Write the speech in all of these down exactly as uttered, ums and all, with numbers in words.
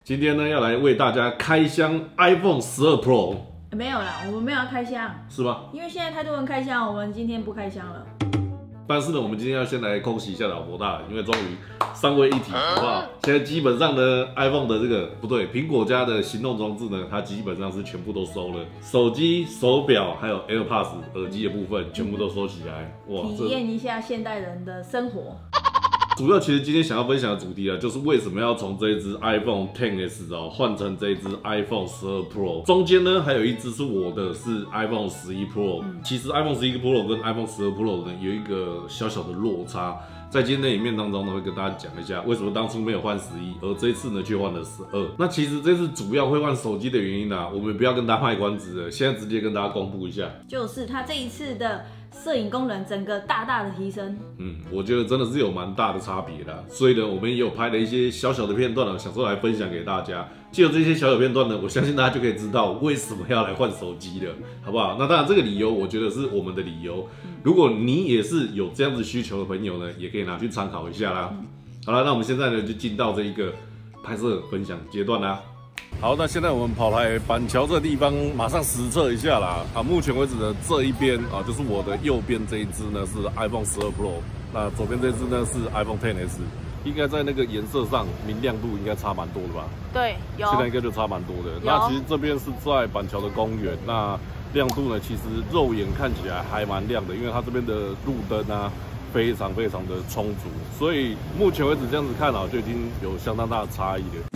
今天呢，要来为大家开箱 iPhone 十二 Pro。 没有啦，我们没有要开箱， 是吗？ 因为现在太多人开箱，我们今天不开箱了。 但是呢，我们今天要先来恭喜一下老婆大，因为终于三位一体，好不好？现在基本上呢 ，iPhone 的这个不对，苹果家的行动装置呢，它基本上是全部都收了，手机、手表还有 AirPods 耳机的部分全部都收起来。哇， 体验一下现代人的生活。 主要其实今天想要分享的主题啊，就是为什么要从这一支 iPhone X S 哦换成这一支 iPhone 十二 Pro， 中间呢还有一支是我的，是 iPhone 十一 Pro。嗯、其实 iPhone 十一 Pro 跟 iPhone 十二 Pro 呢有一个小小的落差，在今天的影片当中呢会跟大家讲一下为什么当初没有换十一，而这一次呢却换了十二。那其实这次主要会换手机的原因啊，我们不要跟大家卖关子了，现在直接跟大家公布一下， 就是它这一次的摄影功能整个大大的提升。 嗯，我觉得真的是有蛮大的差别啦。所以呢，我们也有拍了一些小小的片段了，想说来分享给大家。借由这些小小片段呢，我相信大家就可以知道为什么要来换手机了，好不好？那当然，这个理由我觉得是我们的理由。如果你也是有这样子需求的朋友呢，也可以拿去参考一下啦。好了，那我们现在呢就进到这一个拍摄分享阶段啦。好，那现在我们跑来板桥这个地方，马上实测一下啦。啊，目前为止的这一边啊，就是我的右边这一支呢是 iPhone 十二 Pro， 那左边这支呢是 iPhone X S， 应该在那个颜色上明亮度应该差蛮多的吧？ 对，有。 现在应该就差蛮多的。那其实这边是在板桥的公园，那亮度呢，其实肉眼看起来还蛮亮的，因为它这边的路灯啊非常非常的充足，所以目前为止这样子看啊，就已经有相当大的差异了。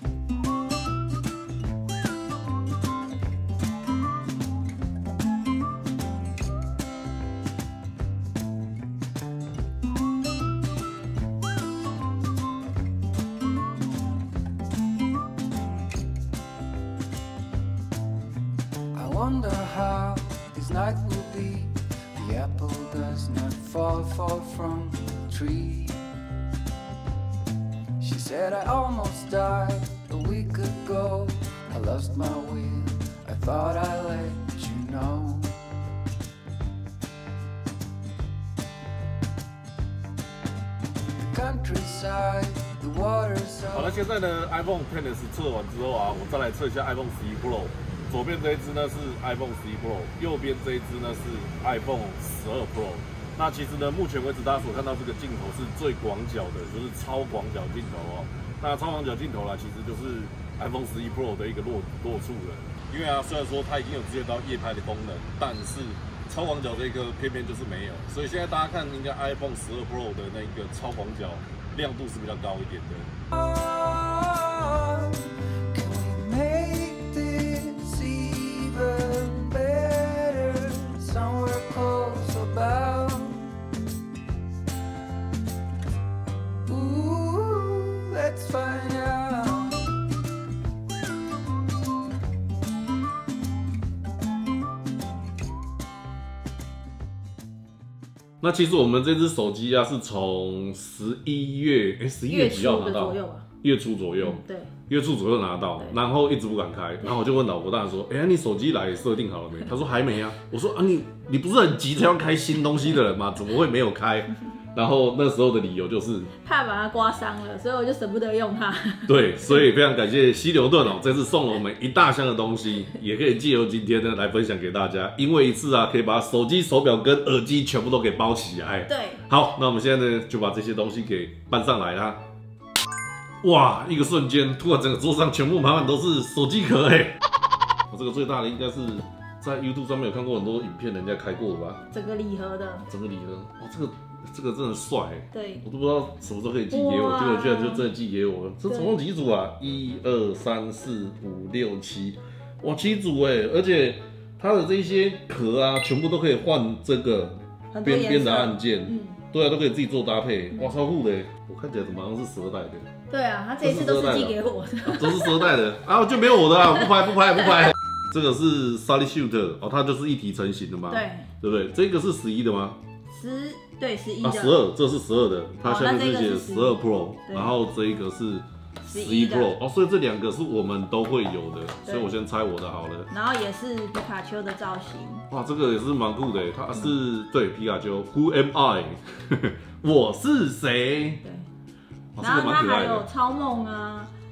Wonder how this night will be. The apple does not fall far from the tree. She said I almost died a week ago. I lost my will, I thought I let you know. The countryside, the waterside. 好了，现在呢 iPhone X S 测完之后啊，我再来测一下 iPhone 十一 Pro。左边这一支呢是 iPhone 十一 Pro， 右边这一支呢是 iPhone 十二 Pro。那其实呢，目前为止大家所看到这个镜头是最广角的，就是超广角镜头哦。那超广角镜头啦，其实就是 iPhone 十一 Pro 的一个落落处了。因为啊，虽然说它已经有支援到夜拍的功能，但是超广角这个偏偏就是没有。所以现在大家看，应该 iPhone 十二 Pro 的那个超广角亮度是比较高一点的。那其实我们这只手机啊，是从十一月，哎，十一月几号拿到？月初左右， 对， 月初左右拿到，然后一直不敢开，然后我就问老婆大人说：“哎、欸，你手机来设定好了没？”他说：“还没啊。”我说：“啊，你你不是很急才要开新东西的人吗？怎么会没有开？”然后那时候的理由就是怕把它刮伤了，所以我就舍不得用它。 对，所以非常感谢犀牛盾哦，这次送了我们一大箱的东西，也可以借由今天呢来分享给大家，因为一次啊可以把手机、手表跟耳机全部都给包起来。 对， 好，那我们现在呢就把这些东西给搬上来啦。哇！一个瞬间，突然整个桌上全部满满都是手机壳哎！我这个最大的应该是在 YouTube 上面有看过很多影片，人家开过的吧？ 整个礼盒的， 整个礼盒，哇，这个这个真的帅哎！ 对， 我都不知道什么时候可以寄给我，结果居然就真的寄给我了。这总共几组啊？一二三四五六七，哇，七组哎！而且它的这些壳啊，全部都可以换这个边边的按键，嗯，对啊，都可以自己做搭配，哇，超酷的！我看起来怎么好像是十二代的？ 对啊，他这一次都是寄给我的， 都是十二代的啊，就没有我的啊，不拍不拍不拍。这个是 Solid Shoot 哦，它就是一体成型的嘛， 对， 对不对？这个是十一的吗？ 十对十一的， 啊，十二，这是十二的，它下面是写十二 Pro， 然后这一个是十一 Pro 哦，所以这两个是我们都会有的，所以我先猜我的好了。 然后也是皮卡丘的造型， 哇，这个也是蛮酷的，它是、嗯、对皮卡丘 ，Who am I？ 我是谁？ 对。然后它还有超梦啊，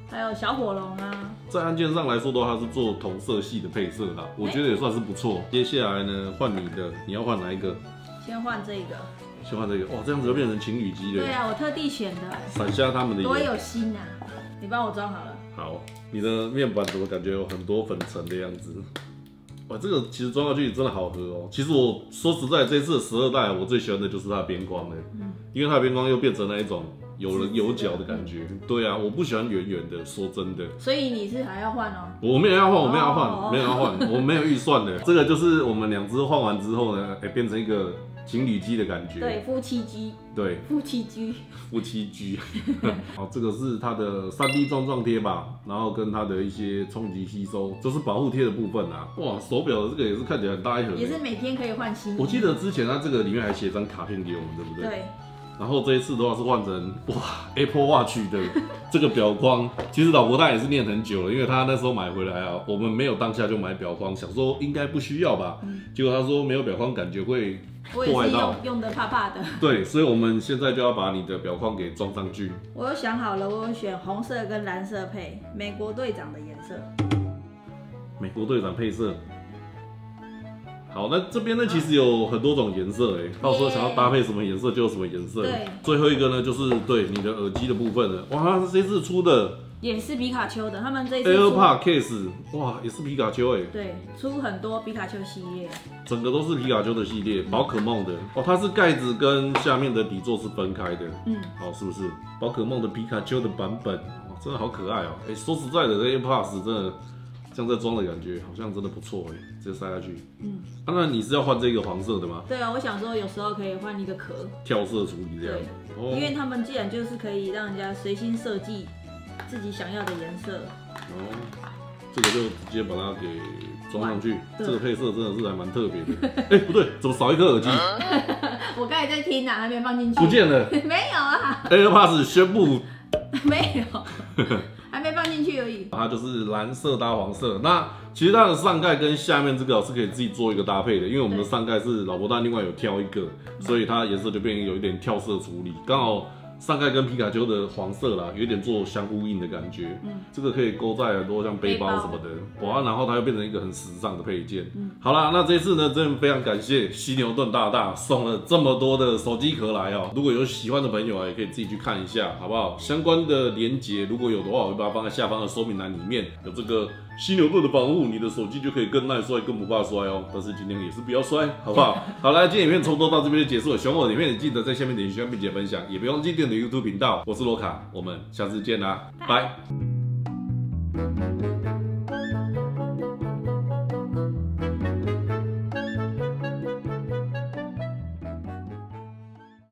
还有小火龙啊。 在按键上来说的话，它是做同色系的配色啦，我觉得也算是不错。接下来呢，换你的，你要换哪一个？ 先换这个。 先换这个，哇，这样子就变成情侣机了。 对啊，我特地选的。 闪瞎他们的眼。 多有心啊！你帮我装好了。 好，你的面板怎么感觉有很多粉尘的样子？哇，这个其实装上去真的好合哦。其实我说实在，这次的十二代我最喜欢的就是它的边框了，嗯，因为它的边框又变成那一种有棱有角的感觉。对啊，我不喜欢圆圆的，说真的。 所以你是还要换哦？ 我没有要换，我没有要换，没有要换，我没有预算的。这个就是我们两只换完之后呢，哎，变成一个情侣机的感觉。 对，夫妻机。 对， 夫妻机。 夫妻机。好，这个是它的 三 D 撞撞贴吧，然后跟它的一些冲击吸收，就是保护贴的部分啊。哇，手表的这个也是看起来很大一盒， 也是每天可以换新。 我记得之前它这个里面还写张卡片给我们，对不对？ 对。 然后这一次的话是换成哇 Apple Watch 的这个表框，其实老婆她也是念很久了，因为她那时候买回来啊，我们没有当下就买表框，想说应该不需要吧，嗯、结果她说没有表框感觉会破坏到， 我也是用用的怕怕的。 对，所以我们现在就要把你的表框给装上去。 我有想好了，我有选红色跟蓝色配美国队长的颜色。 美国队长配色。好，那这边呢其实有很多种颜色哎，到时候想要搭配什么颜色就有什么颜色。 对， 最后一个呢就是对你的耳机的部分了。哇，它这次出的也是皮卡丘的，他们这一次 AirPod Case， 哇，也是皮卡丘哎。 对，出很多皮卡丘系列， 整个都是皮卡丘的系列，宝可梦的哦，它是盖子跟下面的底座是分开的。嗯，好，是不是宝可梦的皮卡丘的版本？哇，真的好可爱哦。哎，说实在的，这 AirPods 真的。这样在装的感觉好像真的不错哎，直接塞下去。嗯，当然你是要换这个黄色的吗？ 对啊，我想说有时候可以换一个壳， 跳色处理这样。 对，哦、因为他们既然就是可以让人家随心设计自己想要的颜色。 哦，这个就直接把它给装上去。这个配色真的是还蛮特别的。哎，不对，怎么少一颗耳机？ 我刚才在听啊，还没放进去。 不见了。 没有啊。 AirPods 宣布没有。还没放进去而已。 它就是蓝色搭黄色。那其实它的上盖跟下面这个是可以自己做一个搭配的，因为我们的上盖是老婆蛋另外有挑一个，所以它颜色就变有一点跳色处理，刚好上盖跟皮卡丘的黄色啦，有一点做相呼应的感觉。嗯，这个可以勾在很多像背包什么的，哇，然后它又变成一个很时尚的配件。嗯，好啦，那这次呢，真的非常感谢犀牛顿大大送了这么多的手机壳来哦。如果有喜欢的朋友啊，也可以自己去看一下，好不好？相关的连结如果有的话，我会把它放在下方的说明栏里面，有这个犀牛盾的防护，你的手机就可以更耐摔、更不怕摔哦。但是今天也是不要摔，好不好？好，来，今天影片差不多到这边就结束了。喜欢我的影片，记得在下面点击喜欢并且分享，也不用记订阅 YouTube 频道。我是罗卡，我们下次见啦，拜。